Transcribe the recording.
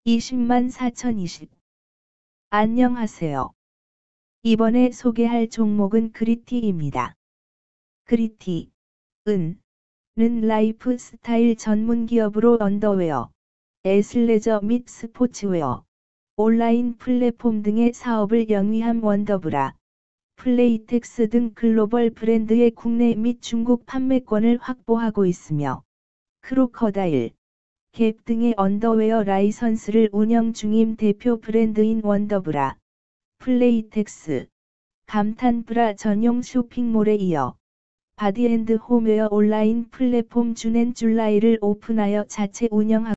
204,020. 안녕하세요. 이번에 소개할 종목은 그리티입니다. 그리티, 는 라이프 스타일 전문 기업으로 언더웨어, 애슬레저 및 스포츠웨어, 온라인 플랫폼 등의 사업을 영위한 원더브라, 플레이텍스 등 글로벌 브랜드의 국내 및 중국 판매권을 확보하고 있으며, 크로커다일, 갭 등의 언더웨어 라이선스를 운영 중인 대표 브랜드인 원더브라, 플레이텍스, 감탄브라 전용 쇼핑몰에 이어 바디앤드 홈웨어 온라인 플랫폼 주넨 줄라이를 오픈하여 자체 운영하고